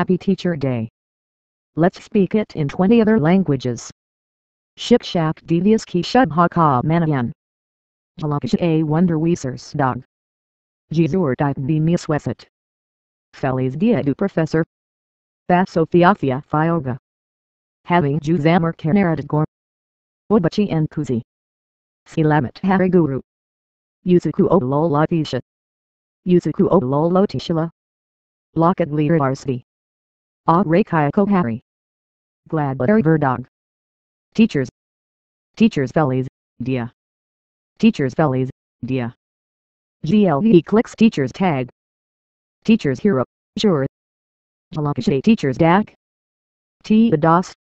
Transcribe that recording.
Happy Teacher Day. Let's speak it in 20 other languages. Shik shak devious ki shub ha ka manayan. Halakish a wonder weesers dog. Jizur dip be misweset. Feliz dia do professor. Basofiafia fioga. Having Juzamar Karnarat Gor. Wobachi and Kuzi. Silamat Hariguru. Yuzuku o lolatisha. Yuzuku o lolotishila. Locket leader Varsity. Rekayako Harry. Glad Verdog. Teachers. Teachers Bellies, dia. Teachers Bellies, dia. GLV clicks teachers tag. Teachers hero, sure. Halakashay teachers dag. T the DOS.